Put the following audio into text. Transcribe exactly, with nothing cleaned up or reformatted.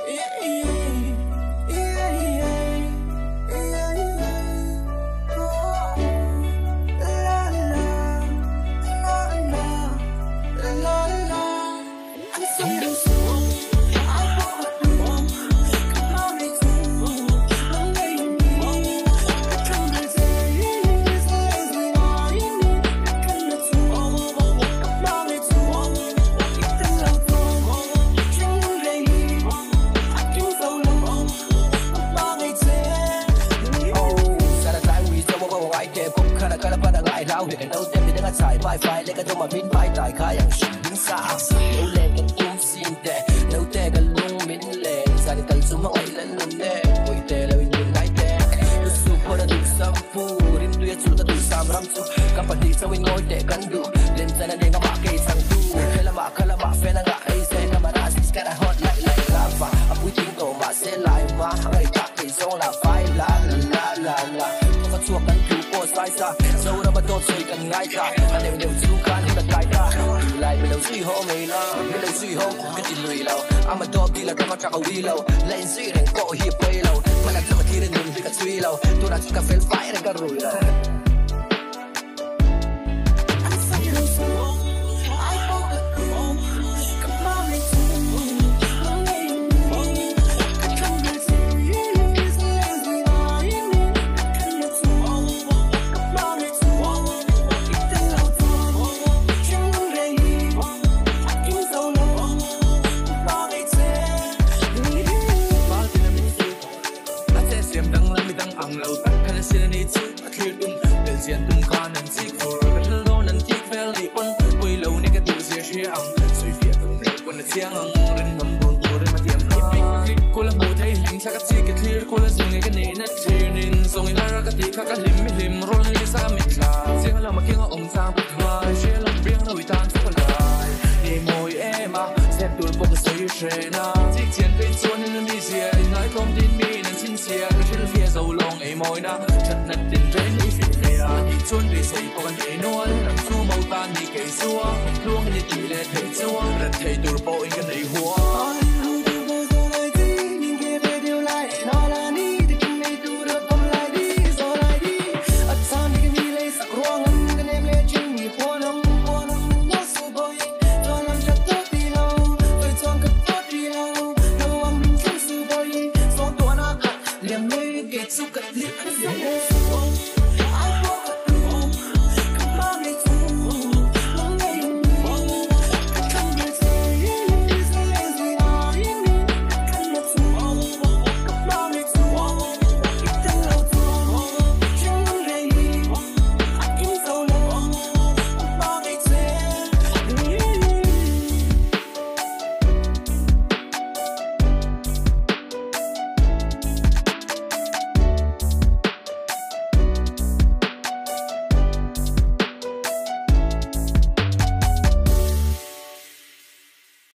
I'm a dog dealer, I'm a truck a wheel. Lane sweet and go here play low. When I'm talking to the music, it's real. To that you can feel fire and go roll. Hãy subscribe cho kênh Ghiền Mì Gõ để không bỏ lỡ những video hấp dẫn.